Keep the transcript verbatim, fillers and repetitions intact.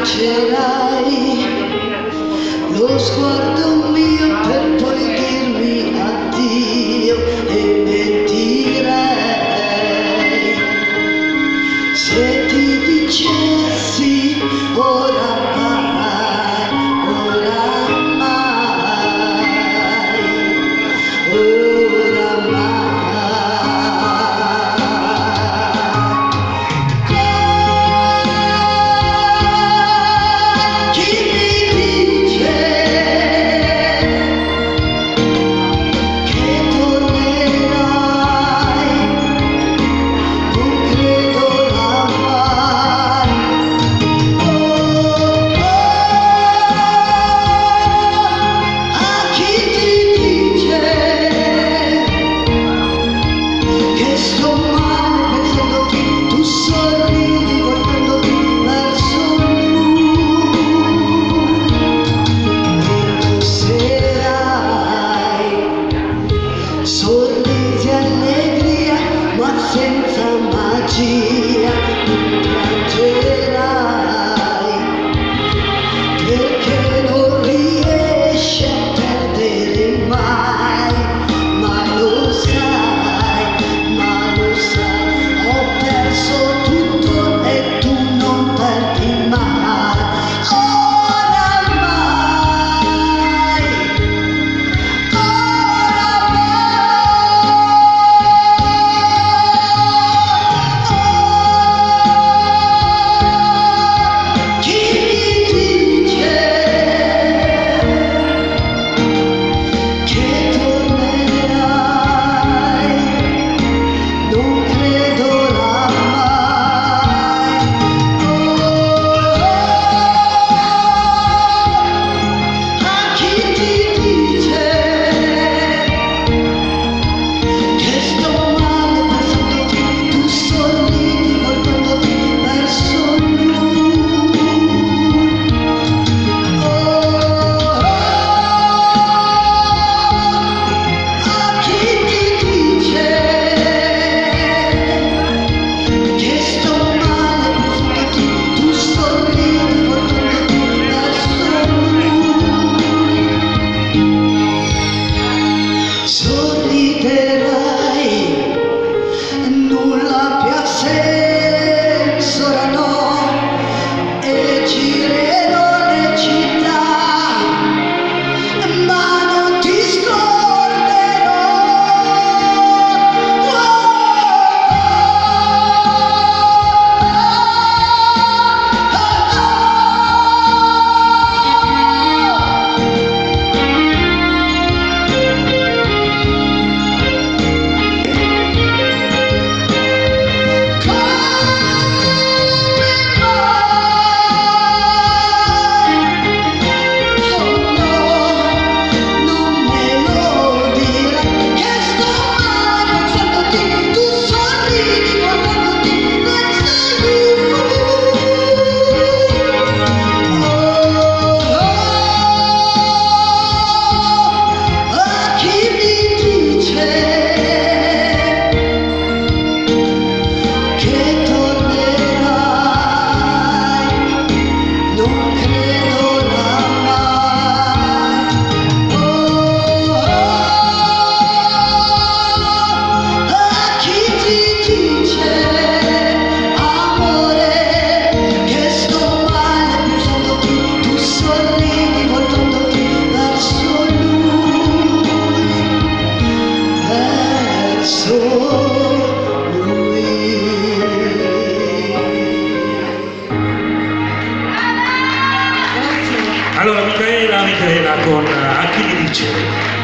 rimpiangerai lo sguardo mio per poi dirmi addio e mentirei se ti dicessi oramai, oramai, oramai. Sorrisi e allegria, ma senza magia, piangerai, perché non riesci a perdere mai, ma lo sai, ma lo sai, ho perso tutto e tu non perdi mai, oramai, nulla più ha senso, ora no, e girerò le città, ma non ti scorderò. Oh, Allora Micaela, Micaela con A chi mi dice?